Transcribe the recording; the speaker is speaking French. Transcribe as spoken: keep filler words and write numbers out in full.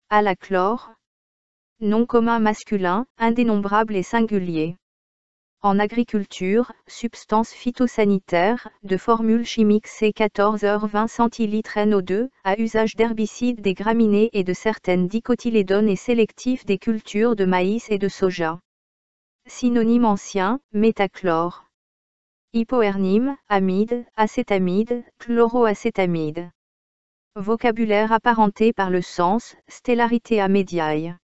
Alachlore. Nom commun masculin, indénombrable et singulier. En agriculture, substance phytosanitaire, de formule chimique C quatorze heures vingt centilitres N O deux, à usage d'herbicides des graminées et de certaines dicotylédones et sélectif des cultures de maïs et de soja. Synonyme ancien, métachlore. Hypoernyme, amide, acétamide, chloroacétamide. Vocabulaire apparenté par le sens, Stellaritea mediae.